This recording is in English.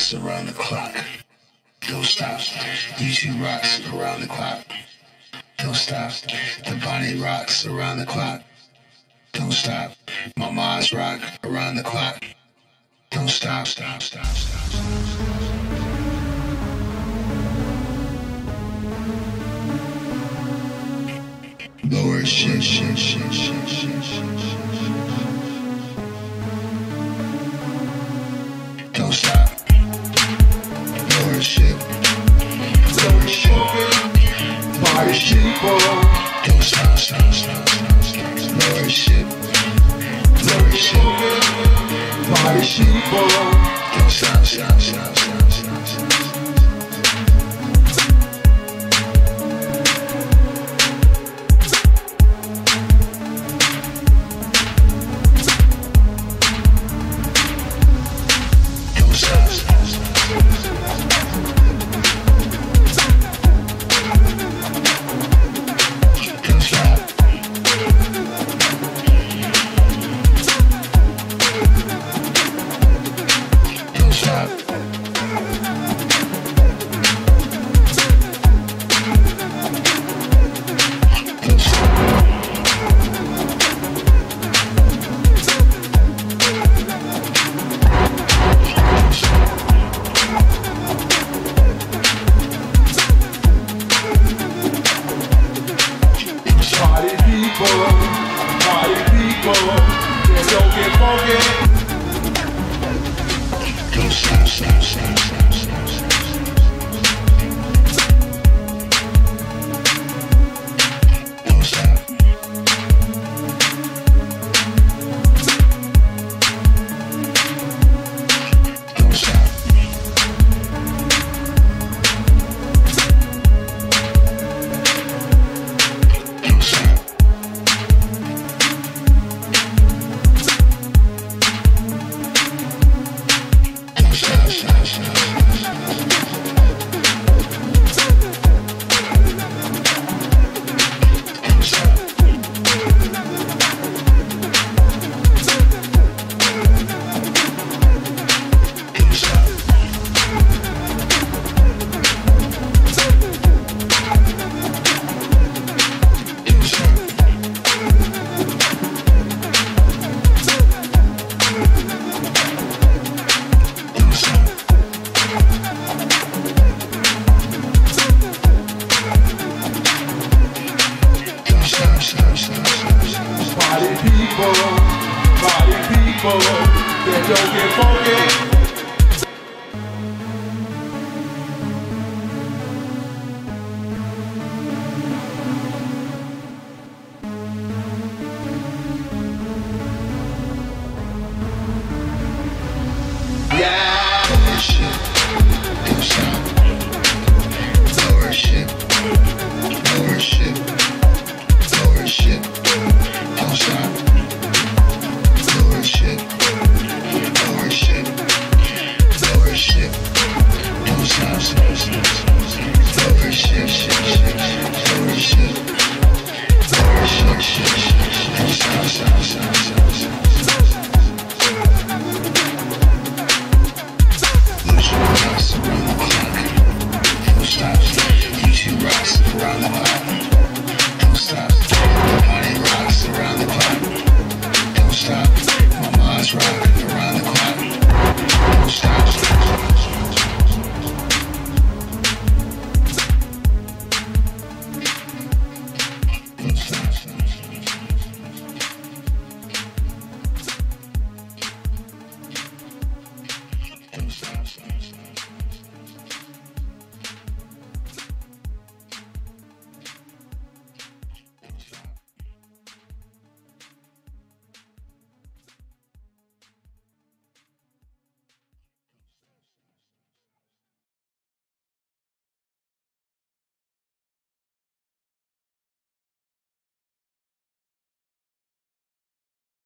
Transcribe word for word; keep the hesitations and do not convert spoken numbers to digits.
rocks around the clock. Don't stop. D J rocks around the clock. Don't stop. The Bonnie rocks around the clock. Don't stop. My Mars rock around the clock. Don't stop, stop, stop, stop, stop. Lower shit, shit, shit, shit, shit, shit. Don't stop. Lower shit. Lower shit. Fire shit. Don't stop, stop, stop, stop, stop. Lower shit. Lower shit. Fire shit. Don't stop, stop, stop, stop, stop, stop. Stop, stop, stop.